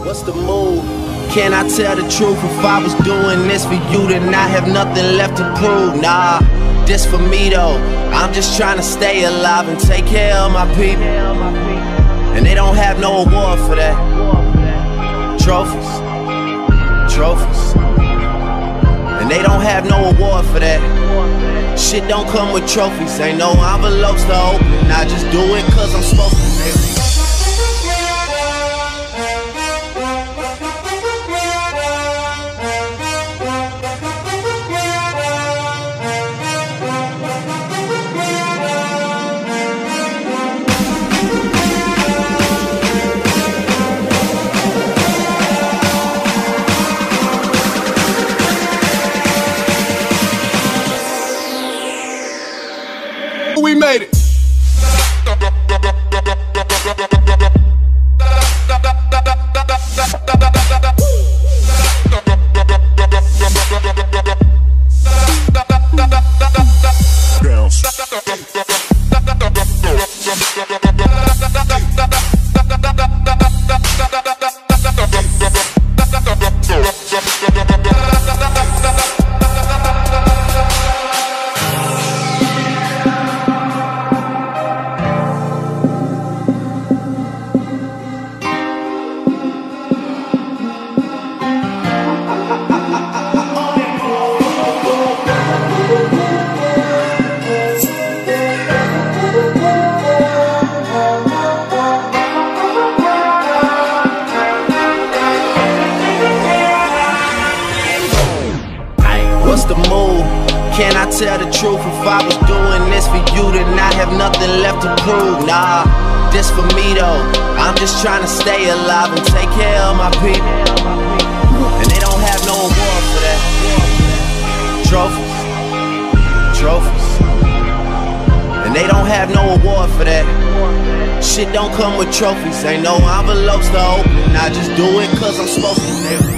What's the move? Can I tell the truth? If I was doing this for you, then I have nothing left to prove. Nah, this for me though. I'm just trying to stay alive and take care of my people. And they don't have no award for that. Trophies, trophies. And they don't have no award for that. Shit don't come with trophies. Ain't no envelopes to open. I just do it cause I'm supposed to. We made it. What's the move? Can I tell the truth? If I was doing this for you, then I have nothing left to prove. Nah, this for me though. I'm just trying to stay alive and take care of my people. And they don't have no award for that. Trophies, trophies. And they don't have no award for that. Shit don't come with trophies. Ain't no envelopes to open. I just do it cause I'm supposed to.